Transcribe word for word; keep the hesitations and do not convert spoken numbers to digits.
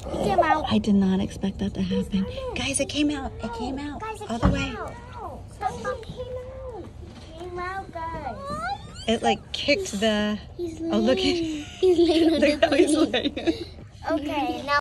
It came out. I did not expect that to happen. Guys, it came out. It came out. Guys, it All the came way. out. Guys, it came out. It came out, guys. It like kicked the... He's Oh, look at... He's laying on Look the how he's thing. laying. Okay, now